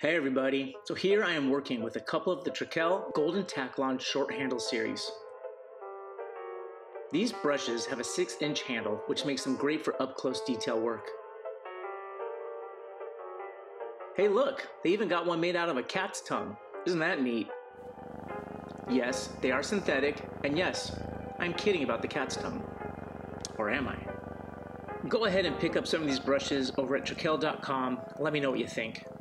Hey everybody, so here I am working with a couple of the Trekell Golden Taklon short handle series. These brushes have a 6-inch handle, which makes them great for up-close detail work. Hey look, they even got one made out of a cat's tongue. Isn't that neat? Yes, they are synthetic, and yes, I'm kidding about the cat's tongue. Or am I? Go ahead and pick up some of these brushes over at Trekell.com. Let me know what you think.